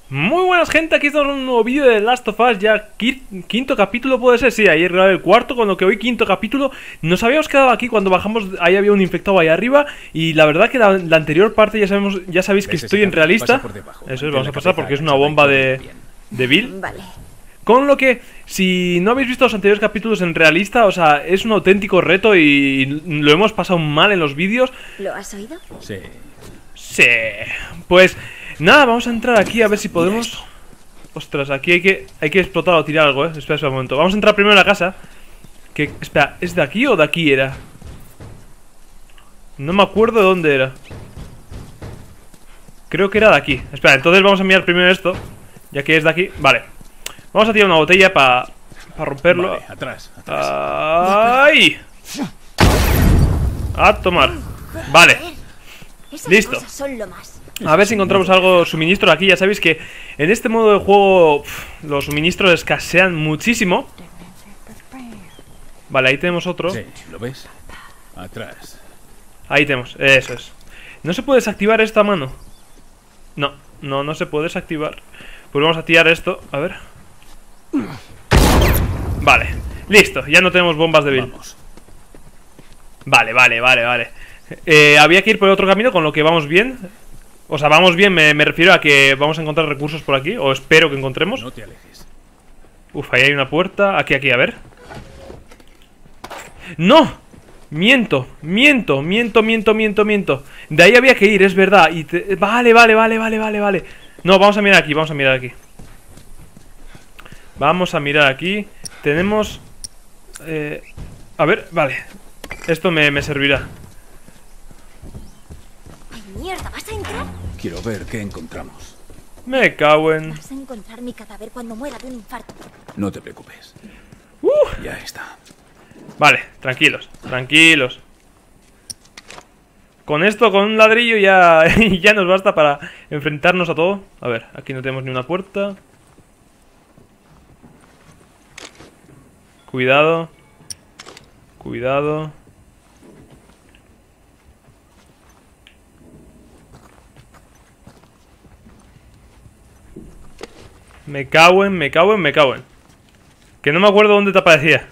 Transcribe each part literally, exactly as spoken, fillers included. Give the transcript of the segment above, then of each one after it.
Muy buenas, gente, aquí estamos en un nuevo vídeo de Last of Us. Ya quinto capítulo puede ser, sí, ayer grabé el cuarto, con lo que hoy quinto capítulo. Nos habíamos quedado aquí cuando bajamos, ahí había un infectado ahí arriba. Y la verdad que la, la anterior parte ya sabemos, ya sabéis que estoy en realista. Eso es, vamos a pasar porque es una bomba de, de Bill. Vale. Con lo que, si no habéis visto los anteriores capítulos en realista, o sea, es un auténtico reto y lo hemos pasado mal en los vídeos. ¿Lo has oído? Sí. Sí, pues nada, vamos a entrar aquí a ver si podemos. Ostras, aquí hay que hay que explotar o tirar algo, eh. Espera, espera un momento. Vamos a entrar primero en la casa. Que, espera, ¿es de aquí o de aquí era? No me acuerdo de dónde era. Creo que era de aquí. Espera, entonces vamos a mirar primero esto. Ya que es de aquí, vale. Vamos a tirar una botella para pa romperlo. Vale, atrás, atrás. ¡Ay! A tomar. Vale. Esas Listo. cosas son lo más. A ver si encontramos algo, suministro aquí. Ya sabéis que en este modo de juego pff, los suministros escasean muchísimo. Vale, ahí tenemos otro. Sí, ¿lo ves? Atrás. Ahí tenemos, eso es. ¿No se puede desactivar esta mano? No, no, no se puede desactivar. Pues vamos a tirar esto, a ver. Vale, listo, ya no tenemos bombas de Bill. Vamos. Vale, vale, vale, vale. Eh, había que ir por el otro camino, con lo que vamos bien. O sea, vamos bien, me, me refiero a que vamos a encontrar recursos por aquí. O espero que encontremos. No te alejes. Uf, ahí hay una puerta. Aquí, aquí, a ver. ¡No! Miento, miento, miento, miento, miento, miento. De ahí había que ir, es verdad. Y te... Vale, vale, vale, vale, vale, vale. No, vamos a mirar aquí, vamos a mirar aquí. Vamos a mirar aquí. Tenemos... Eh... A ver, vale. Esto me, me servirá. Ay, mierda, ¿vas a entrar? Quiero ver qué encontramos. Me cago en... Vas a encontrar mi cadáver cuando muera de un infarto. No te preocupes. Uh, Ya está. Vale, tranquilos, tranquilos. Con esto, con un ladrillo ya, ya nos basta para enfrentarnos a todo. A ver, aquí no tenemos ni una puerta. Cuidado. Cuidado. Me cago en, me cago en, me cago en. Que no me acuerdo dónde te aparecía.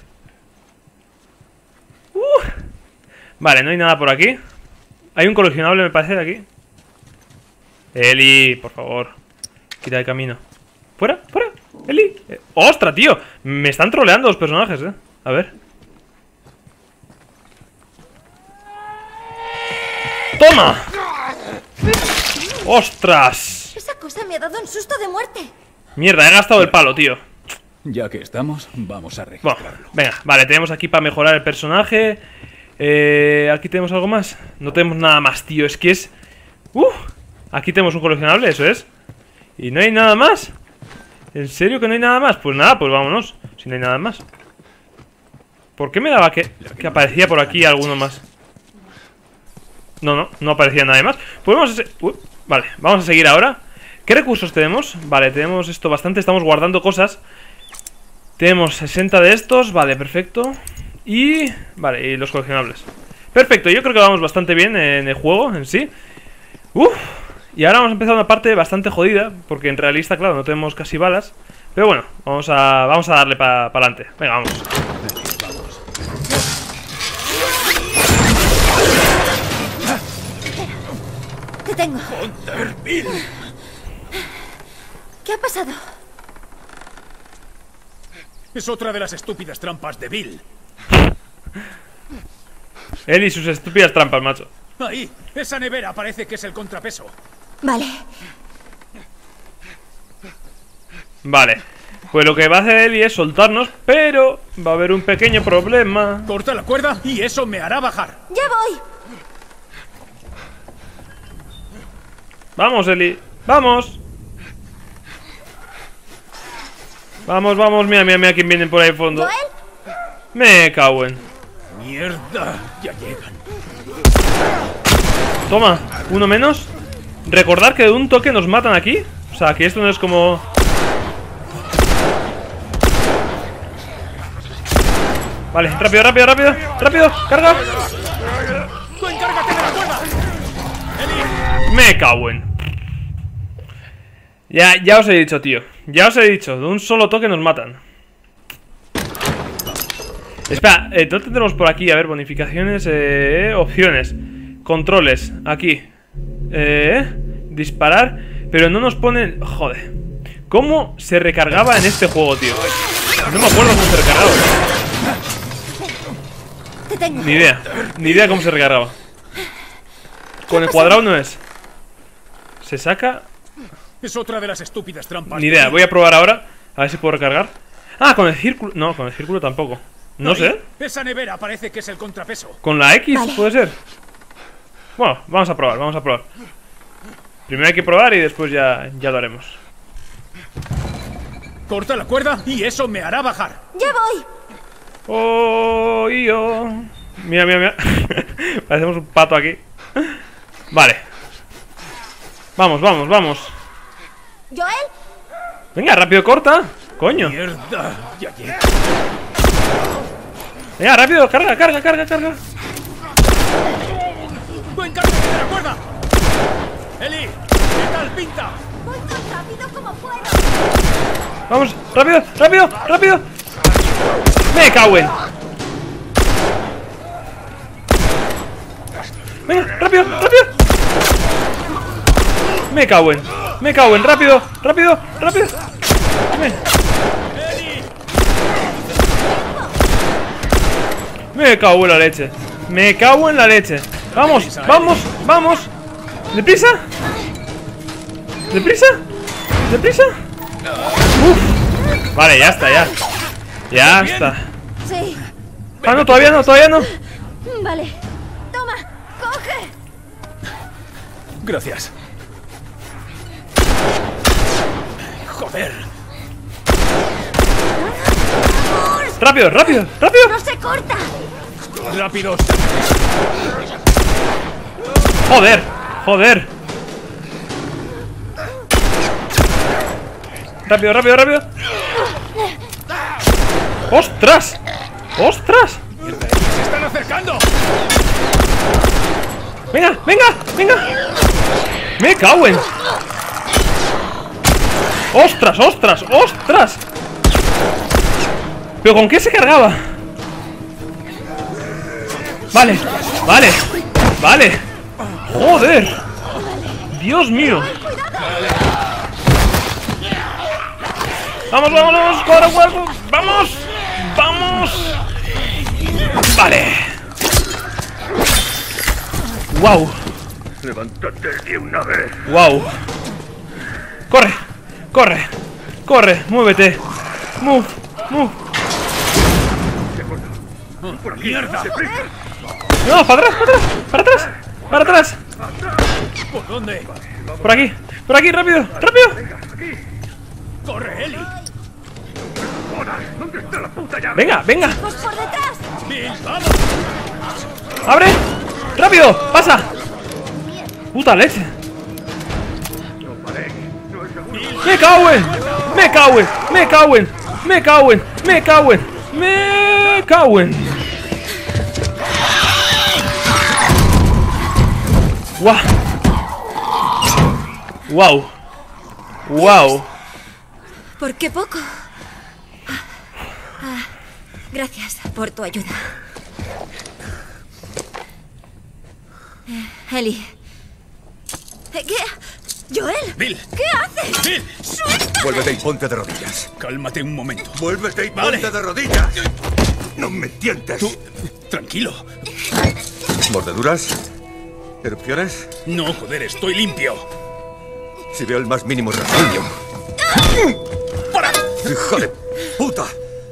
Uh. Vale, no hay nada por aquí. Hay un coleccionable, me parece, de aquí. Eli, por favor, quita el camino. Fuera, fuera, Eli. eh, ¡Ostras, tío! Me están troleando los personajes, eh. A ver. ¡Toma! ¡Ostras! Esa cosa me ha dado un susto de muerte. Mierda, he gastado el palo, tío. Ya que estamos, vamos a Bueno, registrarlo. venga, vale, tenemos aquí para mejorar el personaje. Eh, aquí tenemos algo más. No tenemos nada más, tío, es que es... Uh, aquí tenemos un coleccionable, eso es. Y no hay nada más. ¿En serio que no hay nada más? Pues nada, pues vámonos. Si no hay nada más. ¿Por qué me daba que, que aparecía por aquí alguno más? No, no, no aparecía nada más. Pues vamos a... Uh, vale, vamos a seguir ahora. ¿Qué recursos tenemos? Vale, tenemos esto bastante, estamos guardando cosas. Tenemos sesenta de estos, vale, perfecto. Y... vale, y los coleccionables. Perfecto, yo creo que vamos bastante bien en el juego en sí. Uf. Y ahora vamos a empezar una parte bastante jodida, porque en realista, claro, no tenemos casi balas. Pero bueno, vamos a, vamos a darle para pa adelante. Venga, vamos. Vamos. Te tengo. ¡Joder, Bill! ¿Qué ha pasado? Es otra de las estúpidas trampas de Bill. Él y sus estúpidas trampas, macho. Ahí, esa nevera parece que es el contrapeso. Vale. Vale. Pues lo que va a hacer Eli es soltarnos, pero va a haber un pequeño problema. Corta la cuerda y eso me hará bajar. ¡Ya voy! Vamos, Eli. Vamos. Vamos, vamos. Mira, mira, mira quién viene por ahí al fondo. ¿Joel? Me cago en... Mierda, ya llegan. Toma, uno menos. Recordar que de un toque nos matan aquí. O sea, que esto no es como... Vale, rápido, rápido, rápido. Rápido, carga. ¡Tú encárgate de la cuerda! ¡Eli! Me cago en... Ya, ya os he dicho, tío. Ya os he dicho, de un solo toque nos matan. Espera, eh, ¿dónde tenemos por aquí? A ver, bonificaciones, eh, opciones, controles, aquí, eh, disparar, pero no nos ponen... Joder, ¿cómo se recargaba en este juego, tío? No me acuerdo cómo se recargaba. Te tengo. Ni idea, ni idea cómo se recargaba. Con el cuadrado no es. Se saca... Es otra de las estúpidas trampas. Ni idea, voy a probar ahora, a ver si puedo recargar. Ah, con el círculo... No, con el círculo tampoco. No Ahí, sé. Esa nevera parece que es el contrapeso. ¿Con la X Vale. puede ser? Bueno, vamos a probar, vamos a probar. Primero hay que probar y después ya, ya lo haremos. Corta la cuerda y eso me hará bajar. ¡Ya voy! Oh, y oh. Mira, mira, mira. Parecemos un pato aquí. Vale. Vamos, vamos, vamos. ¿Joel? Venga, rápido, corta. Coño. Mierda, ya llega. Venga, rápido, carga, carga, carga, carga. ¡Buen cárgate de la cuerda! ¡Eli! ¿Qué tal pinta? Voy tan rápido como puedo. Vamos, rápido, rápido, rápido. Me cago en. Venga, rápido, rápido. Me cago en. Me cago en, rápido, rápido, rápido. Me, me cago en la leche. Me cago en la leche. Vamos, vamos, vamos. ¿Deprisa? ¿Deprisa? ¿Deprisa? Uf. Vale, ya está, ya. Ya está. Sí. Ah, no, todavía no, todavía no. Vale. Toma, coge. Gracias. Joder. Rápido, rápido, rápido. No se corta. Rápidos. Joder, joder. Rápido, rápido, rápido. ¡Ostras! ¡Ostras! ¡Se están acercando! Venga, venga, venga. Me cago en. ¡Ostras, ostras, ostras! ¿Pero con qué se cargaba? Vale, vale, vale. Joder. Dios mío. Vamos, vamos, vamos, cuadra, cuadra. Vamos, vamos. Vale. Wow. Levántate de una vez. Wow. Corre, corre, corre, muévete. Move, move. Por aquí. ¡Mierda! ¡Deprisa! No, para atrás, para atrás, para atrás, para atrás. ¿Por dónde? Por aquí, por aquí, rápido, rápido. ¡Corre, Eli! Joder, ¿dónde está la puta llave? Venga, venga, Pues por detrás. ¡Bill, vamos! abre. Rápido, pasa. Puta leche. No paré. No es seguro. Me cago en, me cago en, me cago en, me cago en, me cago en, me cago en. Wow. Wow. Wow. ¿Por qué poco? Ah, gracias por tu ayuda. Eh, Eli. Eh, ¿Qué? ¿Joel? ¡Bill! ¿Qué haces? ¡Bill! Vuélvete y ponte de rodillas. Cálmate un momento. Vuélvete y Vale. ponte de rodillas. No me tientes. Tú, tranquilo. ¿Mordeduras? ¿Erupciones? No, joder, estoy limpio. Si veo el más mínimo rasguño. ¡Para! ¡Hijo de puta!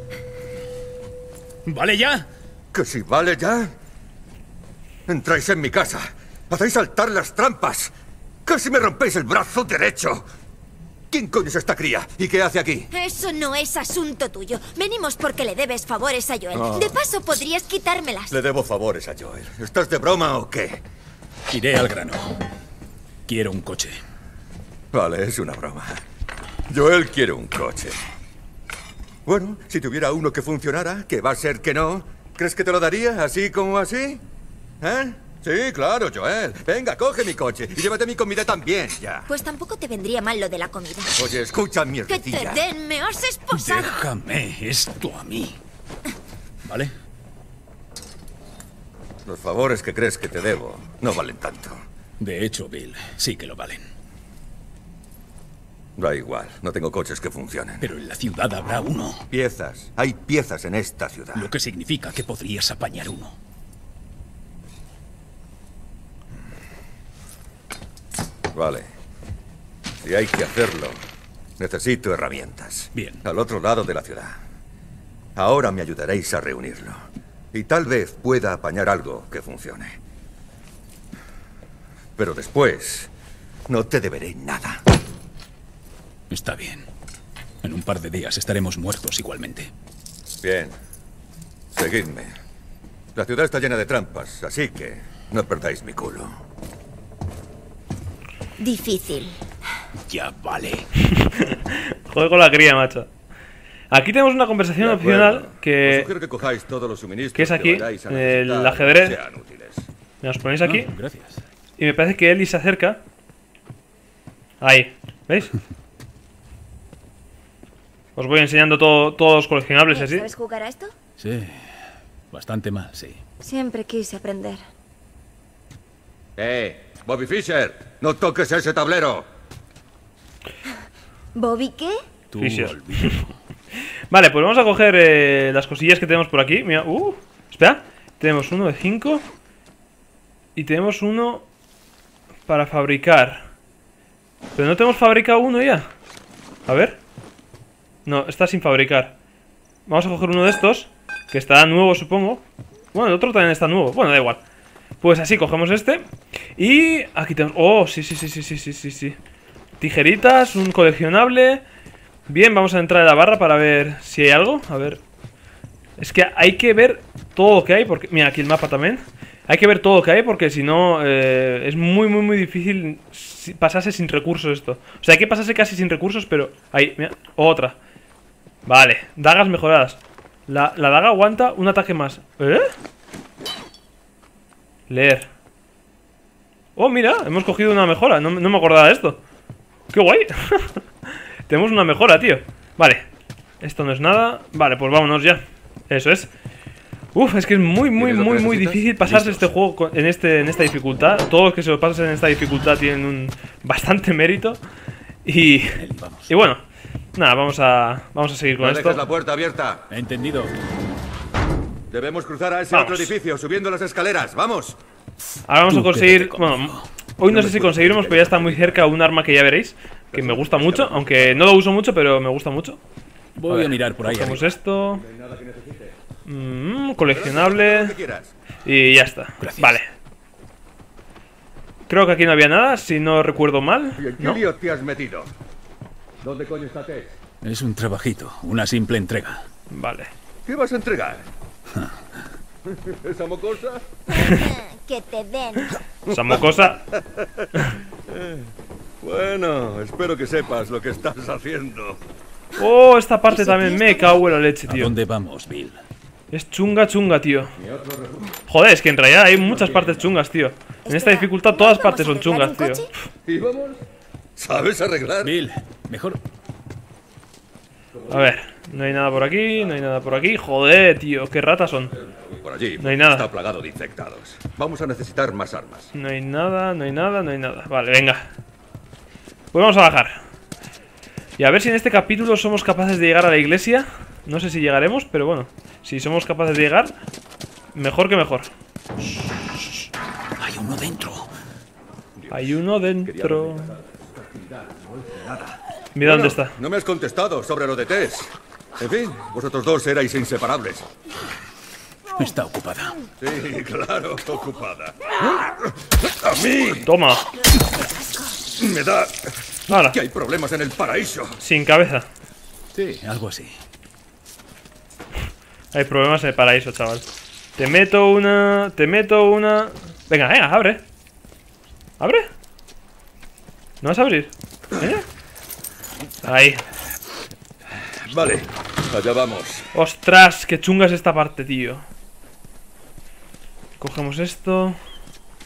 ¿Vale ya? ¿Que si vale ya? Entráis en mi casa. Hacéis saltar las trampas. Casi me rompéis el brazo derecho. ¿Quién coño es esta cría? ¿Y qué hace aquí? Eso no es asunto tuyo. Venimos porque le debes favores a Joel. Ah. De paso, podrías quitármelas. Le debo favores a Joel. ¿Estás de broma o qué? Iré al grano. Quiero un coche. Vale, es una broma. Joel quiere un coche. Bueno, si tuviera uno que funcionara, que va a ser que no, ¿crees que te lo daría así como así? ¿Eh? Sí, claro, Joel. Venga, coge mi coche y llévate mi comida también, ya. Pues tampoco te vendría mal lo de la comida. Oye, escucha, ¡Que mierdecilla. te den! ¡Me has esposado! Déjame esto a mí. ¿Vale? Los favores que crees que te debo no valen tanto. De hecho, Bill, sí que lo valen. Da igual, no tengo coches que funcionen. Pero en la ciudad habrá uno. Piezas. Hay piezas en esta ciudad. Lo que significa que podrías apañar uno. Vale. Si hay que hacerlo, necesito herramientas. Bien. Al otro lado de la ciudad. Ahora me ayudaréis a reunirlo. Y tal vez pueda apañar algo que funcione. Pero después, no te deberé nada. Está bien. En un par de días estaremos muertos igualmente. Bien. Seguidme. La ciudad está llena de trampas, así que no perdáis mi culo. Difícil. Ya vale. Joder con la cría, macho. Aquí tenemos una conversación De acuerdo. opcional Os que... sugiero que cojáis todos los suministros que es aquí, vayáis a el necesitar, ajedrez. que sean útiles. Me os ponéis aquí. Ah, gracias. Y me parece que Ellie se acerca. Ahí, ¿veis? Os voy enseñando todo, todos los coleccionables y así. ¿Sabes jugar a esto? Sí. Bastante mal, sí. Siempre quise aprender. ¡Eh! ¡Bobby Fischer! ¡No toques ese tablero! ¿Bobby qué? Tú Fisher. olvídalo. Vale, pues vamos a coger eh, las cosillas que tenemos por aquí. Mira, uh, espera. Tenemos uno de cinco. Y tenemos uno para fabricar. Pero no tenemos fabricado uno ya. A ver. No, está sin fabricar. Vamos a coger uno de estos, que está nuevo, supongo. Bueno, el otro también está nuevo. Bueno, da igual. Pues así, cogemos este. Y aquí tenemos... Oh, sí, sí, sí, sí, sí, sí, sí, sí. Tijeritas, un coleccionable. Bien, vamos a entrar en la barra para ver si hay algo. A ver. Es que hay que ver todo lo que hay, porque... Mira, aquí el mapa también. Hay que ver todo lo que hay, porque si no... Eh, es muy, muy, muy difícil pasarse sin recursos esto. O sea, hay que pasarse casi sin recursos, pero... Ahí, mira, otra. Vale, dagas mejoradas. La, la daga aguanta un ataque más. ¿Eh? Leer. Oh, mira, hemos cogido una mejora. No, no me acordaba de esto. ¡Qué guay! Tenemos una mejora, tío. Vale, esto no es nada. Vale, pues vámonos ya. Eso es. Uf, es que es muy, muy, ¿Tienes lo que muy, muy necesitas? difícil pasarse Listos. este juego con- en, este, en esta dificultad. Todos los que se lo pasen en esta dificultad tienen un bastante mérito. Y, Él, vamos. y bueno, nada, vamos a, vamos a seguir con No esto. dejes la puerta abierta. Entendido. Debemos cruzar a ese Vamos. otro edificio, subiendo las escaleras. ¡Vamos! Ahora vamos a Tú conseguir... quédate Bueno, conmigo. hoy no sé si conseguiremos, pero ya está muy cerca un arma que ya veréis. Que me gusta mucho, aunque no lo uso mucho, pero me gusta mucho. Voy a, mirar por ahí. Cogemos arriba. esto. Mm, Lo coleccionable. que quieras. Y ya está. Gracias. Vale. Creo que aquí no había nada, si no recuerdo mal. ¿Y en qué ¿No? lío te has metido? ¿Dónde coño está Tess? Es un trabajito, una simple entrega. Vale. ¿Qué vas a entregar? ¿Esa mocosa? Que te den. Esa mocosa. Bueno, espero que sepas lo que estás haciendo. Oh, esta parte también me cago en la leche, ¿A tío. dónde vamos, Bill? Es chunga, chunga, tío. Joder, es que en realidad hay muchas partes chungas, tío. En esta Espera, dificultad ¿no todas vamos partes a son arreglar chungas, un tío. coche? ¿Y vamos? ¿Sabes arreglar? Bill, mejor... A ver, no hay nada por aquí, no hay nada por aquí. Joder, tío, qué ratas son. Por allí. No hay nada. Está plagado de infectados. Vamos a necesitar más armas. No hay nada, no hay nada, no hay nada. Vale, venga. Pues vamos a bajar. Y a ver si en este capítulo somos capaces de llegar a la iglesia. No sé si llegaremos, pero bueno. Si somos capaces de llegar, mejor que mejor. Hay uno dentro. Hay uno dentro. Mira dónde está. No me has contestado sobre lo de Tess. En fin, vosotros dos erais inseparables. Está ocupada. Sí, claro, ocupada. A mí Toma. me da Ahora, que hay problemas en el paraíso. sin cabeza. Sí, algo así. Hay problemas en el paraíso, chaval. Te meto una... Te meto una... Venga, venga, abre. ¿Abre? ¿No vas a abrir? ¿Eh? Ahí. Vale, allá vamos. Ostras, qué chunga es esta parte, tío. Cogemos esto.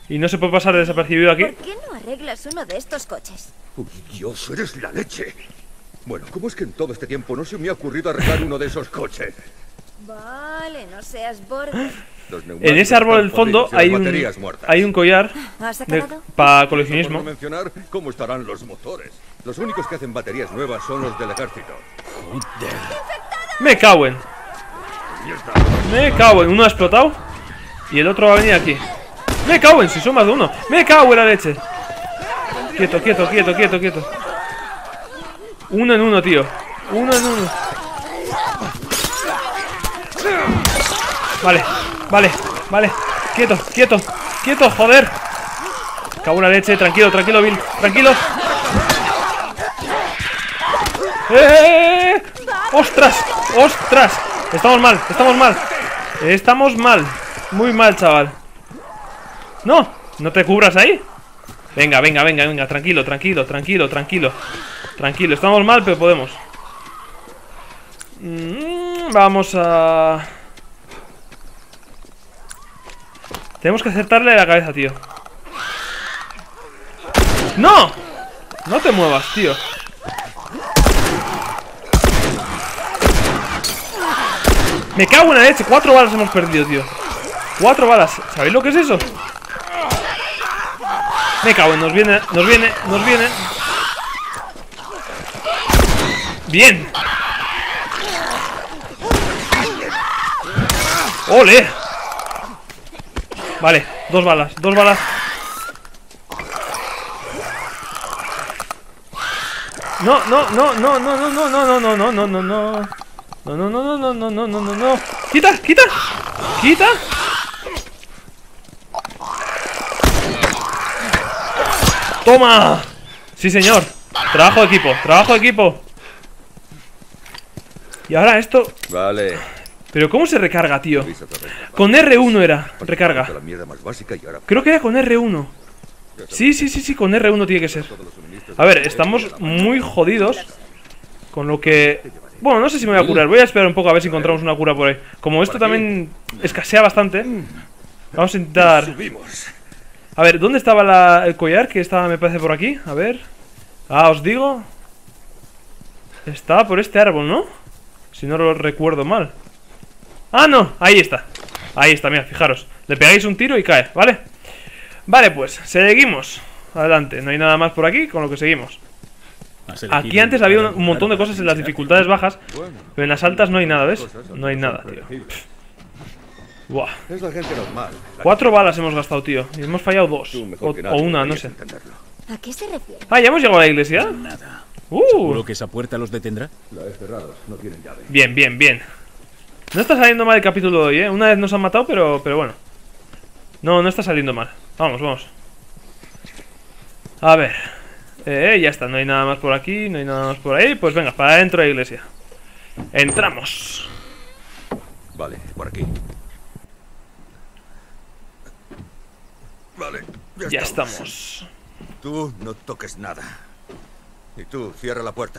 Y no se puede pasar desapercibido aquí. ¿Por qué no arreglas uno de estos coches? Uy, Dios, eres la leche. Bueno, ¿cómo es que en todo este tiempo no se me ha ocurrido arreglar uno de esos coches? Vale, no seas borde. En ese árbol del fondo hay un, hay un collar ¿Has de, acabado? para Por coleccionismo. no mencionar cómo estarán los motores. Los únicos que hacen baterías nuevas son los del ejército. Me cago en. Me cago en. Uno ha explotado y el otro va a venir aquí. Me cago en, si son más de uno. Me cago en la leche. Quieto, quieto, quieto, quieto, quieto. Uno en uno, tío. Uno en uno. Vale, vale, vale. Quieto, quieto, quieto, joder. Cago en la leche, tranquilo, tranquilo, Bill. Tranquilo. ¡Eh! ¡Ostras! ¡Ostras! Estamos mal, estamos mal. Estamos mal. Muy mal, chaval. No, no te cubras ahí. Venga, venga, venga, venga. Tranquilo, tranquilo, tranquilo, tranquilo. Tranquilo, estamos mal, pero podemos. Mm, vamos a... Tenemos que acertarle la cabeza, tío. ¡No! No te muevas, tío. Me cago en la leche. Cuatro balas hemos perdido, tío. Cuatro balas. ¿Sabéis lo que es eso? Me cago en... Nos viene, nos viene, nos viene. Bien. ¡Ole! Vale, dos balas, dos balas. No, no, no, no, no, no, no, no, no, no, no, no, no. No, no, no, no, no, no, no, no, no. ¡Quita, quita! ¡Quita! ¡Toma! Sí, señor. Trabajo de equipo, trabajo de equipo. Y ahora esto... Vale. Pero ¿cómo se recarga, tío? Con R uno era, recarga. Creo que era con R uno. Sí, sí, sí, sí, con R uno tiene que ser. A ver, estamos muy jodidos. Con lo que... Bueno, no sé si me voy a curar. Voy a esperar un poco a ver si encontramos una cura por ahí. Como esto también escasea bastante, vamos a intentar... A ver, ¿dónde estaba la, el collar? Que estaba, me parece, por aquí. A ver. Ah, os digo. Estaba por este árbol, ¿no? Si no lo recuerdo mal. Ah, no, ahí está. Ahí está, mira, fijaros. Le pegáis un tiro y cae, ¿vale? Vale, pues, seguimos. Adelante, no hay nada más por aquí, con lo que seguimos. Aquí antes había un, un montón de cosas en las dificultades bajas, pero en las altas no hay nada, ¿ves? No hay nada, tío. Pff. Buah. Es la gente normal. Cuatro balas hemos gastado, tío. Y hemos fallado dos. O, o una, no sé. ¿A qué se refiere? Ah, ¿ya hemos llegado a la iglesia? Nada. Uh. ¿Seguro que esa puerta los detendrá? La he cerrado, no tienen llave. Bien, bien, bien. No está saliendo mal el capítulo de hoy, ¿eh? Una vez nos han matado, pero, pero bueno. No, no está saliendo mal. Vamos, vamos. A ver. Eh, ya está, no hay nada más por aquí, no hay nada más por ahí. Pues venga, para adentro de la iglesia. Entramos. Vale, por aquí. Vale, ya, Ya estamos. estamos. Tú no toques nada. Y tú, cierra la puerta.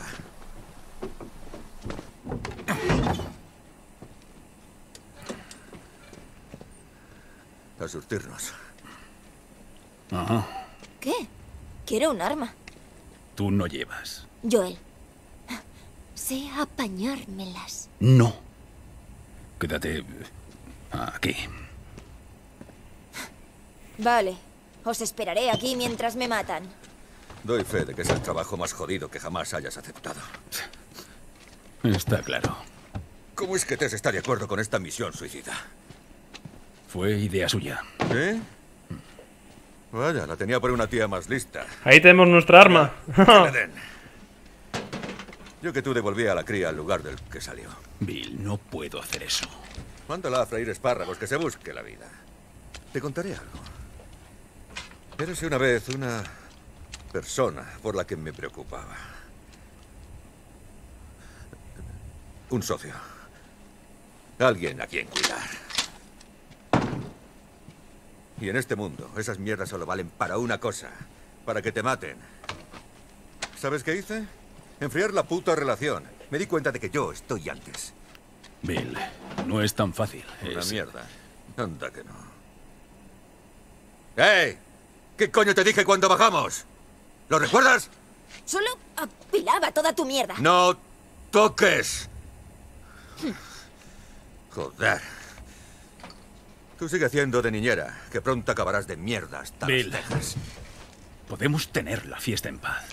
A surtirnos. Ajá. ¿Qué? Quiero un arma. Tú no llevas. Joel. Sé apañármelas. No. Quédate aquí. Vale. Os esperaré aquí mientras me matan. Doy fe de que es el trabajo más jodido que jamás hayas aceptado. Está claro. ¿Cómo es que Tess está de acuerdo con esta misión suicida? Fue idea suya. ¿Eh? Vaya, la tenía por una tía más lista. Ahí tenemos nuestra arma. Que le den. Yo que tú devolví a la cría al lugar del que salió. Bill, no puedo hacer eso. Mándala a freír espárragos, que se busque la vida. Te contaré algo. Érase una vez una persona por la que me preocupaba. Un socio. Alguien a quien cuidar. Y en este mundo, esas mierdas solo valen para una cosa. Para que te maten. ¿Sabes qué hice? Enfriar la puta relación. Me di cuenta de que yo estoy antes. Bill, no es tan fácil. Una Es... mierda. Anda que no. ¡Ey! ¿Qué coño te dije cuando bajamos? ¿Lo recuerdas? Solo apilaba toda tu mierda. ¡No toques! Joder. Tú sigue haciendo de niñera, que pronto acabarás de mierda hasta Bill. las cejas. Podemos tener la fiesta en paz.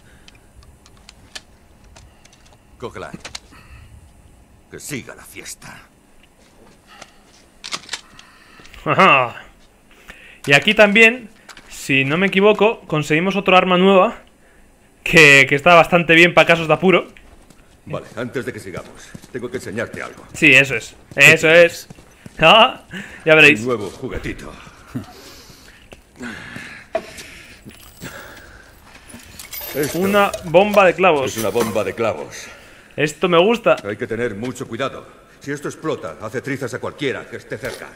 Cógela. Que siga la fiesta. Ajá. Y aquí también, si no me equivoco, conseguimos otro arma nueva que, que está bastante bien para casos de apuro. Vale, antes de que sigamos, tengo que enseñarte algo. Sí, eso es. Eso es. Ah, ya veréis. Un nuevo juguetito. Esto Una bomba de es clavos. una bomba de clavos. Esto me gusta. Hay que tener mucho cuidado. Si esto explota, hace trizas a cualquiera que esté cerca.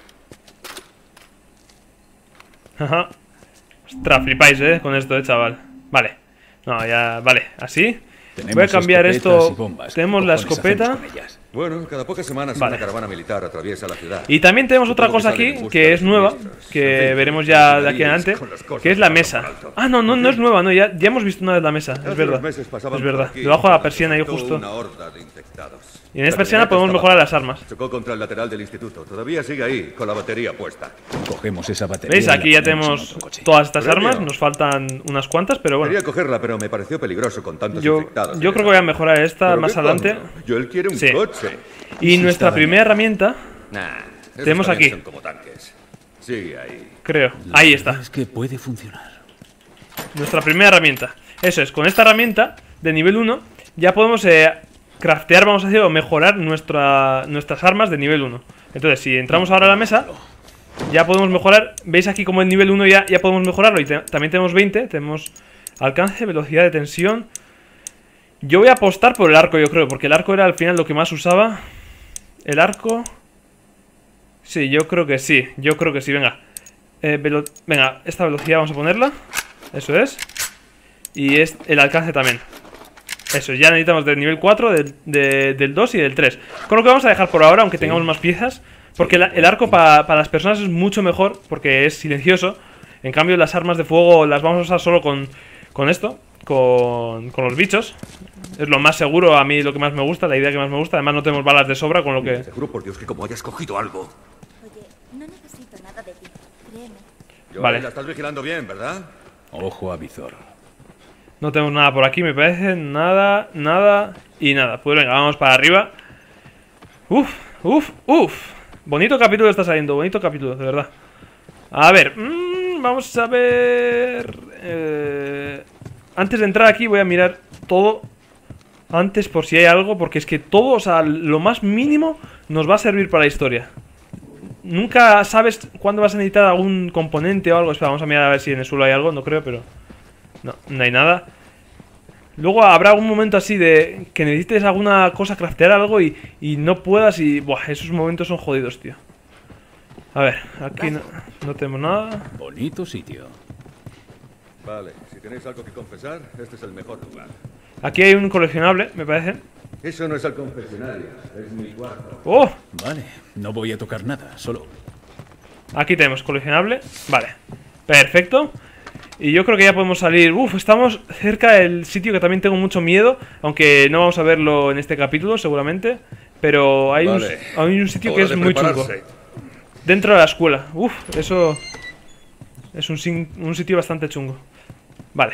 Ajá. Ostras, flipáis, eh, con esto, eh, chaval. Vale. No, ya, vale, así. Tenemos Voy a cambiar escopetas esto. y bombas. Tenemos ¿Qué la cojones escopeta. hacemos con ellas? Bueno, cada pocas semanas Vale. una caravana militar atraviesa la ciudad. Y también tenemos otra Supongo que cosa salen aquí en busca que de es nueva, suministros. En que fin, veremos ya de aquí en con adelante, las cosas que es la que mesa. pasan por alto. Ah, no, no, no es nueva, no, ya, ya hemos visto una vez la mesa, es Hace verdad. unos meses pasaban Es por verdad, aquí debajo de la cuando persiana ahí soltó justo. una horda de infectados. Y en esta La persiana camioneta podemos estaba mejorar las parada. armas. Chocó contra el lateral del instituto. Todavía sigue ahí, con la batería puesta. Cogemos esa batería. ¿Veis? y la Aquí ya ponemos en tenemos otro coche. todas estas Premio. armas, nos faltan unas cuantas, pero bueno. Quería cogerla, pero me pareció peligroso con tantos Yo, infectados. yo creo que voy a mejorar esta ¿Pero más qué adelante. coño? Yo él quiere un Sí. coche. Y nuestra está primera herramienta, Nah, esos Tenemos también aquí. son como tanques. Sigue ahí. creo, La ahí verdad está. Es que puede funcionar. Nuestra primera herramienta. Eso es, con esta herramienta de nivel uno ya podemos eh, craftear, vamos a decir, o mejorar nuestra, nuestras armas de nivel uno. Entonces, si entramos ahora a la mesa, ya podemos mejorar. ¿Veis aquí como en nivel uno ya, ya podemos mejorarlo? Y te- también tenemos veinte, tenemos alcance, velocidad de tensión. Yo voy a apostar por el arco, yo creo, porque el arco era al final lo que más usaba. El arco... Sí, yo creo que sí, yo creo que sí, venga. Eh, velo- venga, esta velocidad vamos a ponerla. Eso es. Y es el alcance también. Eso, ya necesitamos del nivel cuatro, del, de- del dos y del tres. Con lo que vamos a dejar por ahora, aunque tengamos más piezas. Porque la- el arco pa- para las personas es mucho mejor, porque es silencioso. En cambio, las armas de fuego las vamos a usar solo con, con esto, con, con los bichos. Es lo más seguro, a mí lo que más me gusta, la idea que más me gusta. Además no tenemos balas de sobra, con lo que... Te juro por Dios que como hayas cogido algo. Oye, no necesito nada de ti. Créeme. Yo, Vale. La estás vigilando bien, ¿verdad? Ojo a visor. No tenemos nada por aquí, me parece. Nada, nada y nada. Pues venga, vamos para arriba. Uf, uf, uf. Bonito capítulo está saliendo, bonito capítulo, de verdad. A ver, mmm, vamos a ver... Eh, antes de entrar aquí voy a mirar todo antes por si hay algo, porque es que todo, o sea, lo más mínimo nos va a servir para la historia. Nunca sabes cuándo vas a necesitar algún componente o algo. Espera, vamos a mirar a ver si en el suelo hay algo, no creo, pero... No, no hay nada. Luego habrá algún momento así de que necesites alguna cosa, craftear algo y, y no puedas y... Buah, esos momentos son jodidos, tío. A ver, aquí no, no tenemos nada. Bonito sitio. Vale, si tenéis algo que confesar, este es el mejor lugar. Aquí hay un coleccionable, me parece. Eso no es el confesionario, es mi cuarto. ¡Oh! Vale, no voy a tocar nada, solo... Aquí tenemos coleccionable. Vale, perfecto. Y yo creo que ya podemos salir. Uf, estamos cerca del sitio que también tengo mucho miedo. Aunque no vamos a verlo en este capítulo, seguramente. Pero hay, Vale. un, hay un sitio que Hora es de muy chungo. prepararse. Dentro de la escuela. Uf, eso... Es un, sin- un sitio bastante chungo. Vale.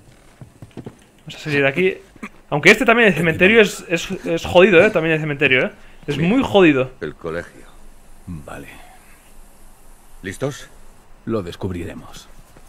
Vamos a salir de aquí. Aunque este también, el cementerio, es, es, es jodido, ¿eh? También el cementerio, ¿eh? Es muy jodido. El colegio. Vale, ¿Listos? lo descubriremos.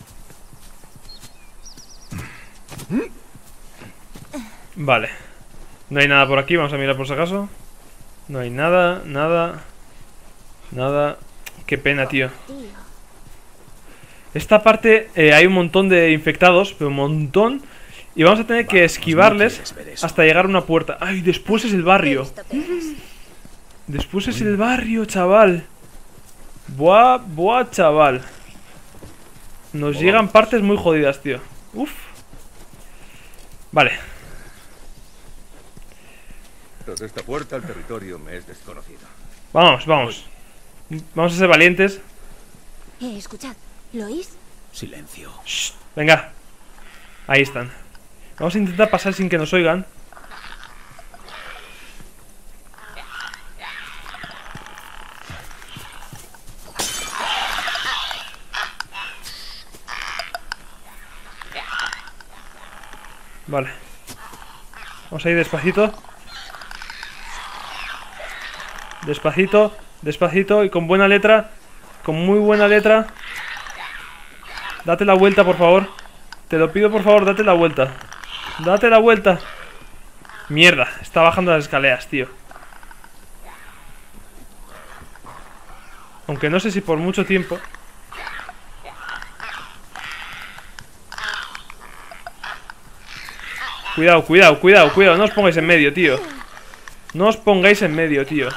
Vale. No hay nada por aquí, vamos a mirar por si acaso. No hay nada, nada. Nada. Qué pena, tío. Tío. Esta parte eh, hay un montón de infectados, pero un montón. Y vamos a tener que Vamos, esquivarles no quieres ver eso. hasta llegar a una puerta. Ay, después es el barrio. Listo que eres. Después es el barrio, chaval. Buah, buah, chaval. Nos llegan partes muy jodidas, tío. Uf. Vale. Tras esta puerta, el territorio me es desconocido. Vamos, vamos. Vamos a ser valientes. Eh, escuchad. ¿Lo oís? Silencio. Shh, venga. Ahí están. Vamos a intentar pasar sin que nos oigan. Vale. Vamos a ir despacito. Despacito, despacito y con buena letra. Con muy buena letra. Date la vuelta, por favor. Te lo pido, por favor, date la vuelta. Date la vuelta. Mierda, está bajando las escaleras, tío. Aunque no sé si por mucho tiempo. Cuidado, cuidado, cuidado, cuidado. No os pongáis en medio, tío. No os pongáis en medio, tío.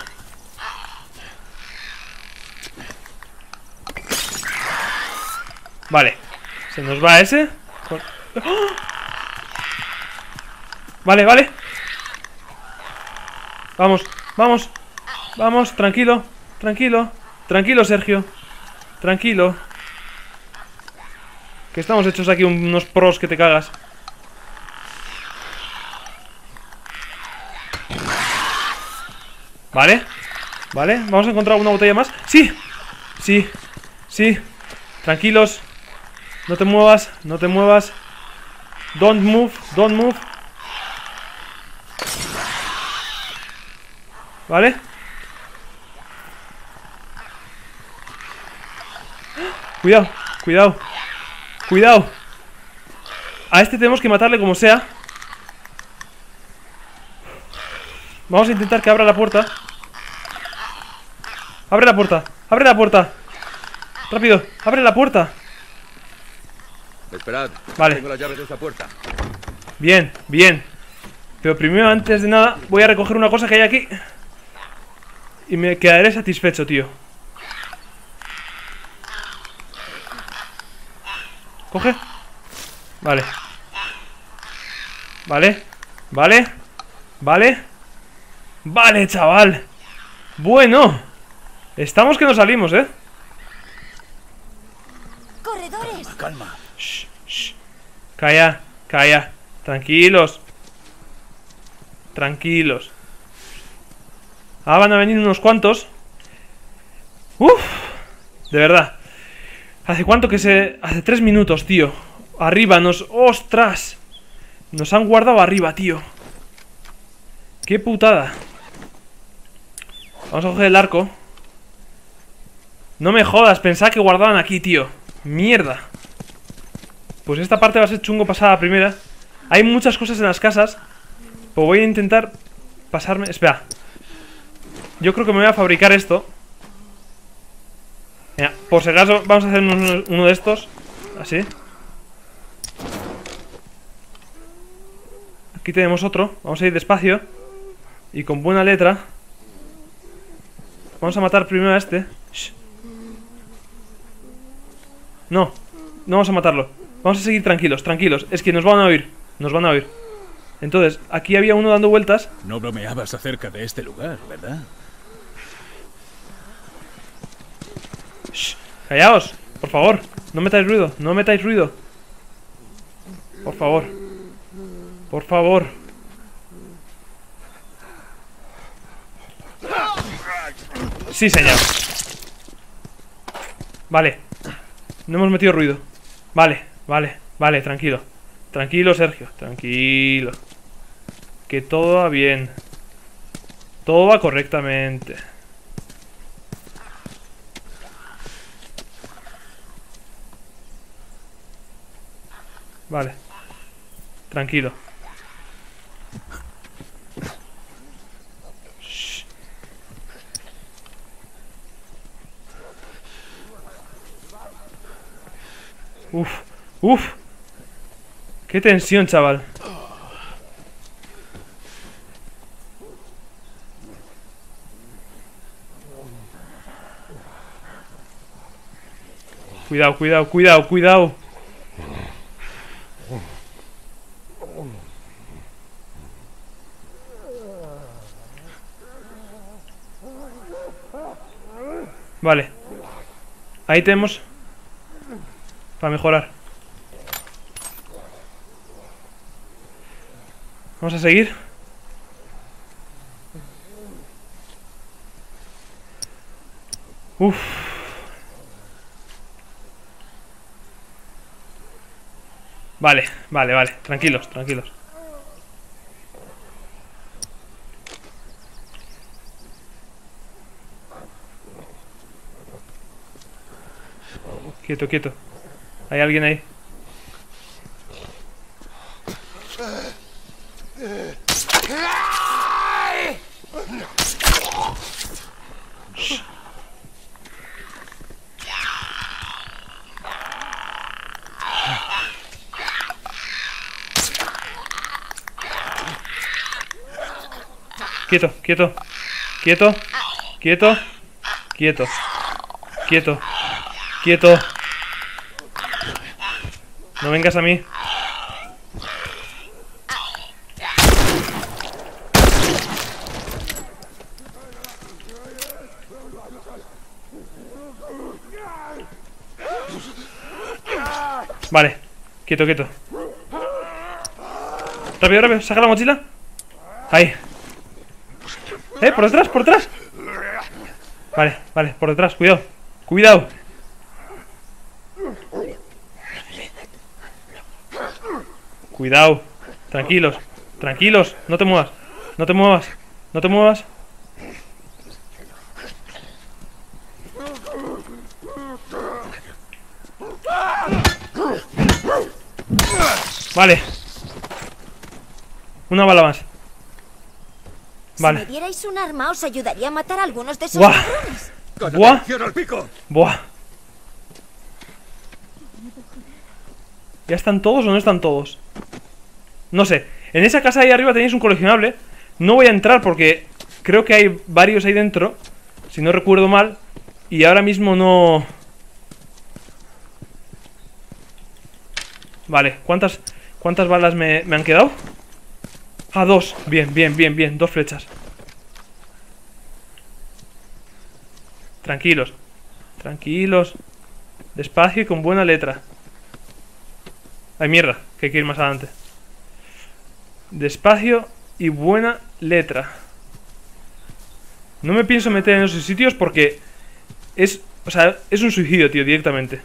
Vale. Se nos va ese. Con... ¡Oh! Vale, vale. Vamos, vamos. Vamos, tranquilo. Tranquilo. Tranquilo, Sergio. Tranquilo. Que estamos hechos aquí unos pros que te cagas. Vale. Vale, vamos a encontrar una botella más. ¡Sí! Sí, sí. Tranquilos. No te muevas, no te muevas. Don't move, don't move. ¿Vale? Cuidado, cuidado. Cuidado. A este tenemos que matarle como sea. Vamos a intentar que abra la puerta. Abre la puerta, abre la puerta. Rápido, abre la puerta. Esperad, vale. Tengo la llave de esa puerta. Bien, bien. Pero primero, antes de nada, voy a recoger una cosa que hay aquí. Y me quedaré satisfecho, tío. Coge. Vale. Vale. Vale. Vale. Vale, chaval. Bueno. Estamos que nos salimos, ¿eh? ¡Corredores! Calma, calma. Shh, shh. Calla, calla. Tranquilos. Tranquilos. Ahora van a venir unos cuantos. Uf. De verdad. ¿Hace cuánto que se...? Hace tres minutos, tío. Arriba nos... ¡Ostras! Nos han guardado arriba, tío. ¡Qué putada! Vamos a coger el arco. No me jodas, pensaba que guardaban aquí, tío. Mierda. Pues esta parte va a ser chungo pasada la primera. Hay muchas cosas en las casas. Pues voy a intentar pasarme... Espera. Yo creo que me voy a fabricar esto. Mira, por si acaso vamos a hacer uno, uno de estos. Así. Aquí tenemos otro. Vamos a ir despacio. Y con buena letra. Vamos a matar primero a este. Shh. No, no vamos a matarlo. Vamos a seguir tranquilos, tranquilos. Es que nos van a oír, nos van a oír. Entonces, aquí había uno dando vueltas. No bromeabas acerca de este lugar, ¿verdad? Shh, callaos, por favor. No metáis ruido, no metáis ruido. Por favor. Por favor. Sí, señor. Vale. No hemos metido ruido. Vale, vale, vale, tranquilo. Tranquilo, Sergio, tranquilo. Que todo va bien. Todo va correctamente. Vale. Tranquilo. Shh. Uf, uf. Qué tensión, chaval. Cuidado, cuidado, cuidado, cuidado. Vale. Ahí tenemos. Para mejorar. Vamos a seguir. Uf. Vale, vale, vale. Tranquilos, tranquilos. Quieto, quieto. Hay alguien ahí. Shh. Quieto, quieto. Quieto. Quieto. Quieto. Quieto. Quieto. No vengas a mí. Vale. Quieto, quieto. Rápido, rápido. Saca la mochila. Ahí. Eh, por detrás, por detrás. Vale, vale, por detrás. Cuidado. Cuidado. Cuidado. Tranquilos. Tranquilos. No te muevas. No te muevas. No te muevas. Vale. Una bala más. Vale. Si me dierais un arma, os ayudaría a matar a algunos de esos Buah. ladrones. ¡Con Buah. atención al pico! Buah. ¿Ya están todos o no están todos? No sé. En esa casa ahí arriba tenéis un coleccionable. No voy a entrar porque creo que hay varios ahí dentro, si no recuerdo mal. Y ahora mismo no... Vale, ¿cuántas, cuántas balas me, me han quedado? Ah, dos. Bien, bien, bien, bien. Dos flechas. Tranquilos. Tranquilos. Despacio y con buena letra. Ay, mierda, que hay que ir más adelante. Despacio y buena letra. No me pienso meter en esos sitios porque es, o sea, es un suicidio, tío, directamente.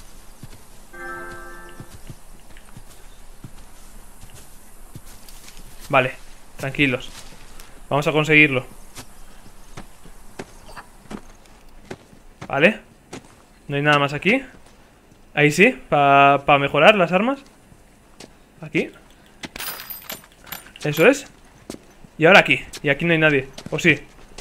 Vale, tranquilos. Vamos a conseguirlo. Vale. No hay nada más aquí. Ahí sí, para pa mejorar las armas. Aquí. Eso es. Y ahora aquí. Y aquí no hay nadie. ¿O sí?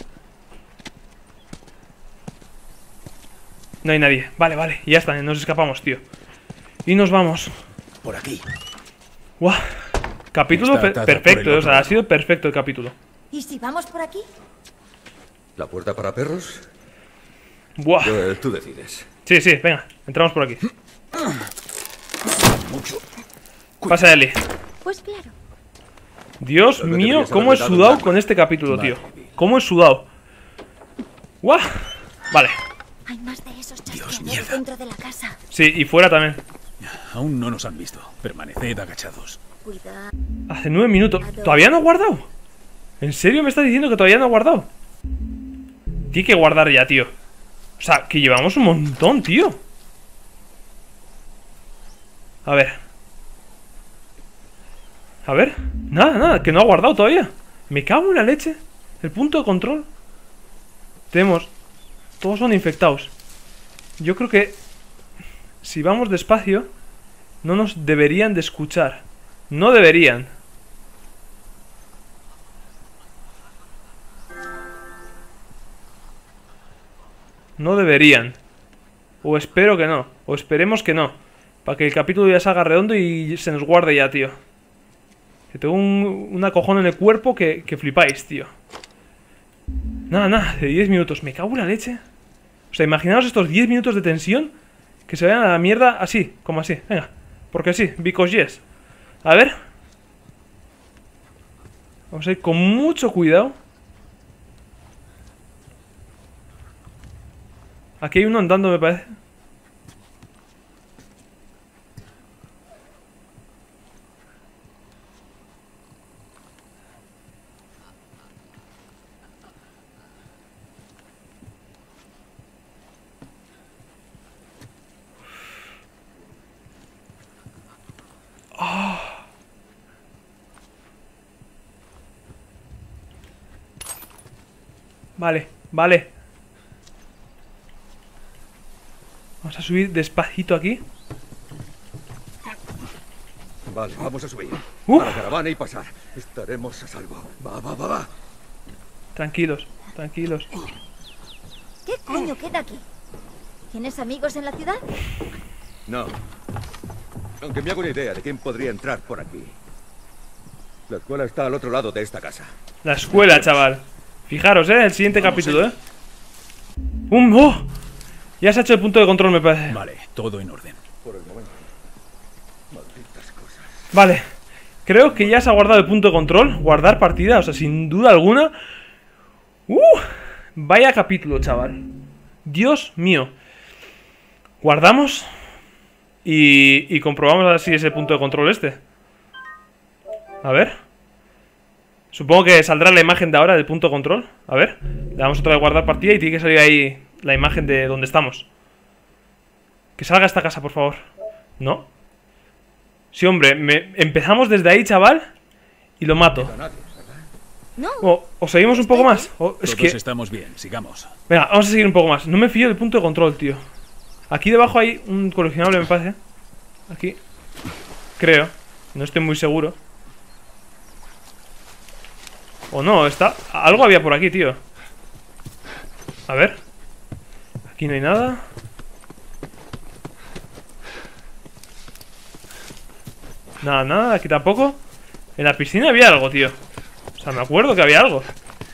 No hay nadie. Vale, vale. Y ya está. Nos escapamos, tío. Y nos vamos. Por aquí. Guau. Capítulo Está per atada perfecto. por el O sea, otro ha sido perfecto el capítulo. ¿Y si vamos por aquí? ¿La puerta para perros? Buah. Eh, tú decides. Sí, sí, venga. Entramos por aquí. Mucho. Pasa, Eli. Pues claro. Dios Pero no mío, deberías cómo he haberme dado un sudado arma. con este capítulo, Vale. tío. Cómo he sudado. Guau. Vale. Hay más de esos Dios, chasqueadores mierda. dentro de la casa. Sí, y fuera también. Aún no nos han visto. Permaneced agachados. Cuidado. Hace nueve minutos. ¿Todavía no ha guardado? ¿En serio me estás diciendo que todavía no ha guardado? Tiene que guardar ya, tío. O sea, que llevamos un montón, tío. A ver. A ver. Nada, nada, que no ha guardado todavía. Me cago en la leche. El punto de control. Tenemos... Todos son infectados. Yo creo que... Si vamos despacio... No nos deberían de escuchar. No deberían. No deberían. O espero que no. O esperemos que no. Para que el capítulo ya salga redondo y se nos guarde ya, tío. Que tengo un, un acojón en el cuerpo que, que flipáis, tío. Nada, nada, de diez minutos. Me cago en la leche. O sea, imaginaos estos diez minutos de tensión que se vayan a la mierda así, como así. Venga, porque sí, because yes. A ver. Vamos a ir con mucho cuidado. Aquí hay uno andando, me parece. Vale, vale. Vamos a subir despacito aquí. Vale, vamos a subir. Uf. A la caravana y pasar. Estaremos a salvo. Va, va, va, va. Tranquilos, tranquilos. ¿Qué coño queda aquí? ¿Tienes amigos en la ciudad? No. Aunque me hago una idea de quién podría entrar por aquí. La escuela está al otro lado de esta casa. La escuela, chaval. Fijaros, eh, el siguiente capítulo, eh. ¡Um! ¡Oh! Ya se ha hecho el punto de control, me parece. Vale, todo en orden. Por el momento. Malditas cosas. Vale. Creo que ya se ha guardado el punto de control. Guardar partida, o sea, sin duda alguna. ¡Uh! Vaya capítulo, chaval. Dios mío. Guardamos. Y, y comprobamos a ver si es el punto de control este. A ver. Supongo que saldrá la imagen de ahora del punto de control. A ver. Le damos otra de guardar partida y tiene que salir ahí la imagen de donde estamos. Que salga esta casa, por favor. ¿No? Sí, hombre. Me, empezamos desde ahí, chaval. Y lo mato. No. O, o seguimos un poco más. O, es Todos que... estamos bien, sigamos. Venga, vamos a seguir un poco más. No me fío del punto de control, tío. Aquí debajo hay un coleccionable, me parece. Aquí. Creo. No estoy muy seguro. O no, está... Algo había por aquí, tío. A ver. Aquí no hay nada. Nada, nada, aquí tampoco. En la piscina había algo, tío. O sea, me acuerdo que había algo.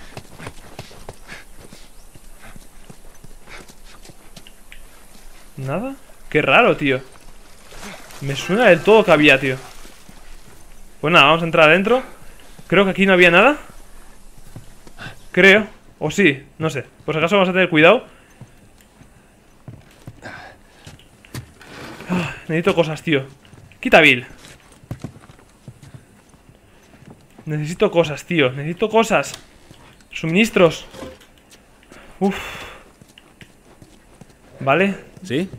Nada. Qué raro, tío. Me suena del todo que había, tío. Pues nada, vamos a entrar adentro. Creo que aquí no había nada. Creo. O sí, no sé. Por si acaso vamos a tener cuidado. Ah, necesito cosas, tío. Quita Bill. Necesito cosas, tío. Necesito cosas. Suministros. Uf. Vale. ¿Sí?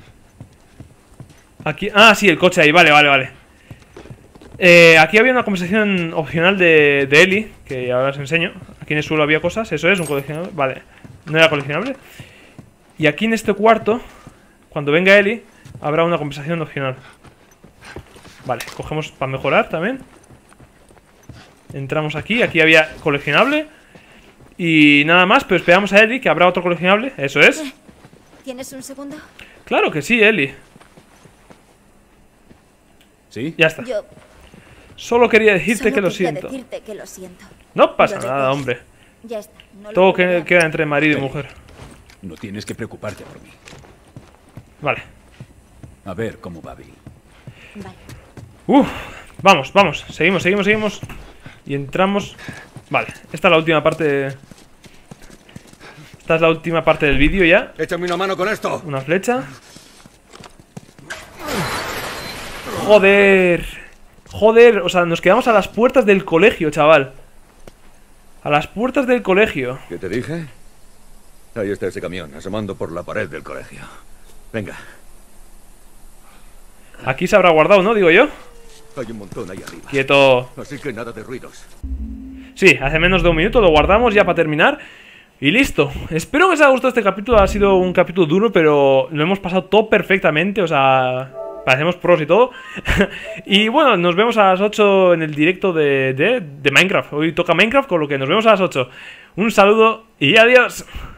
Aquí. Ah, sí, el coche ahí. Vale, vale, vale. Eh, aquí había una conversación opcional de, de Ellie, que ahora os enseño. Aquí en el suelo había cosas. Eso es, un coleccionable. Vale. No era coleccionable. Y aquí en este cuarto, cuando venga Ellie, habrá una conversación opcional. Vale, cogemos para mejorar también. Entramos aquí, aquí había coleccionable. Y nada más, pero esperamos a Ellie, que habrá otro coleccionable. Eso es. ¿Tienes un segundo? Claro que sí, Ellie. ¿Sí? Ya está. Yo Solo quería decirte solo que lo quería siento. decirte que lo siento. No pasa Lo nada, recuerdo. hombre. Ya está. No lo Todo volveré que a queda hacer. entre marido y Ellie. mujer. No tienes que preocuparte por mí. Vale. A ver cómo va Bill. Vale. Uf, vamos, vamos. Seguimos, seguimos, seguimos. Y entramos. Vale, esta es la última parte. Esta es la última parte del vídeo ya. Échame una mano con esto. Una flecha. Joder. Joder, o sea, nos quedamos a las puertas del colegio, chaval. A las puertas del colegio. ¿Qué te dije? Ahí está ese camión, asomando por la pared del colegio. Venga, Aquí se habrá guardado, ¿no? Digo yo. hay un montón ahí arriba. Quieto. Así que nada de ruidos. Sí, hace menos de un minuto lo guardamos ya para terminar. Y listo. Espero que os haya gustado este capítulo. Ha sido un capítulo duro, pero lo hemos pasado todo perfectamente. O sea, parecemos pros y todo. Y bueno, nos vemos a las ocho en el directo de, de, de Minecraft. Hoy toca Minecraft, con lo que nos vemos a las ocho. Un saludo y adiós.